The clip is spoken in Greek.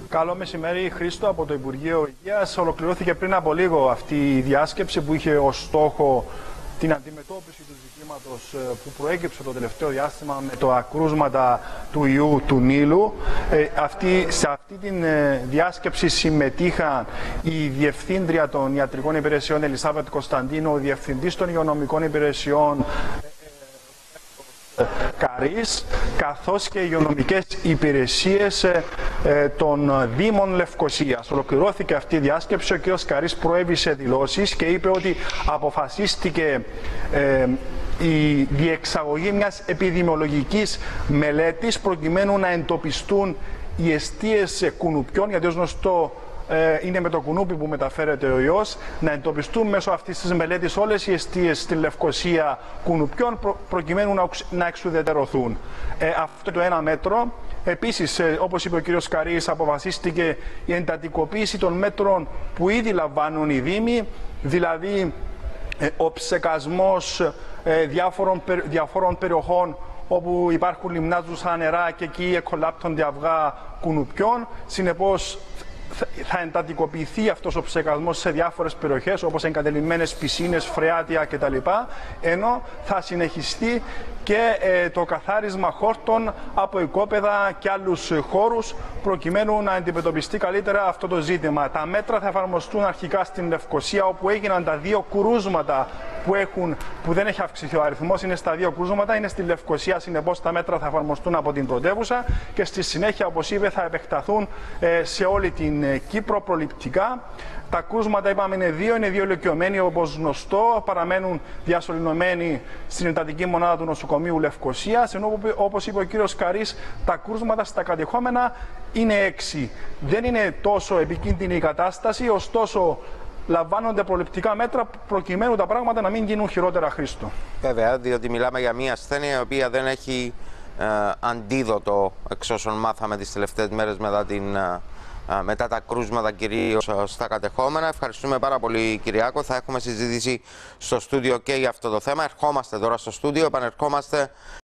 Καλό μεσημέρι, Χρήστο, από το Υπουργείο Υγείας. Ολοκληρώθηκε πριν από λίγο αυτή η διάσκεψη που είχε ως στόχο την αντιμετώπιση του ζητήματος που προέκυψε το τελευταίο διάστημα με τα κρούσματα του ιού του Νείλου. Σε αυτή τη διάσκεψη συμμετείχαν η Διευθύντρια των Ιατρικών Υπηρεσιών Ελισάβετ Κωνσταντίνου, ο Διευθυντής των Υγειονομικών Υπηρεσιών Καρύς, καθώς και οι υγειονομικές υπηρεσίες των Δήμων Λευκωσίας. Ολοκληρώθηκε αυτή η διάσκεψη. Ο κ. Καρύς προέβησε δηλώσεις και είπε ότι αποφασίστηκε η διεξαγωγή μιας επιδημιολογικής μελέτης προκειμένου να εντοπιστούν οι εστίες κουνουπιών, γιατί ως γνωστό είναι με το κουνούπι που μεταφέρεται ο ιός, να εντοπιστούν μέσω αυτής της μελέτης όλες οι εστίες στη Λευκωσία κουνουπιών προκειμένου να εξουδετερωθούν. Αυτό το ένα μέτρο. Επίσης, όπως είπε ο κ. Καρύς, αποφασίστηκε η εντατικοποίηση των μέτρων που ήδη λαμβάνουν οι Δήμοι, δηλαδή ο ψεκασμός διαφόρων περιοχών όπου υπάρχουν λιμνάζουσα νερά και εκεί εκολάπτονται αυγά κουνουπιών. Συνεπώς, θα εντατικοποιηθεί αυτός ο ψεκασμός σε διάφορες περιοχές όπως εγκατελειμμένες πισίνες, φρεάτια κτλ. Ενώ θα συνεχιστεί και το καθάρισμα χόρτων από οικόπεδα και άλλους χώρους προκειμένου να αντιμετωπιστεί καλύτερα αυτό το ζήτημα. Τα μέτρα θα εφαρμοστούν αρχικά στην Λευκωσία, όπου έγιναν τα 2 κρούσματα που δεν έχει αυξηθεί ο αριθμός, είναι στα 2 κρούσματα, είναι στη Λευκωσία. Συνεπώς τα μέτρα θα εφαρμοστούν από την πρωτεύουσα και στη συνέχεια, όπως είπε, θα επεκταθούν σε όλη την Κύπρο προληπτικά. Τα κρούσματα, είπαμε, είναι 2, είναι 2 ηλικιωμένοι όπως γνωστό, παραμένουν διασωληνωμένοι στην εντατική μονάδα του νοσοκομείου Λευκωσίας, ενώ όπως είπε ο κύριος Καρύς, τα κρούσματα στα κατεχόμενα είναι 6. Δεν είναι τόσο επικίνδυνη η κατάσταση, ωστόσο λαμβάνονται προληπτικά μέτρα προκειμένου τα πράγματα να μην γίνουν χειρότερα, Χρήστο. Βέβαια, διότι μιλάμε για μια ασθένεια η οποία δεν έχει αντίδοτο, εξ όσων μάθαμε τις τελευταίες μέρες μετά τα κρούσματα, κυρίως στα κατεχόμενα. Ευχαριστούμε πάρα πολύ, Κυριάκο. Θα έχουμε συζήτηση στο στούντιο και για αυτό το θέμα. Ερχόμαστε τώρα στο στούντιο, επανερχόμαστε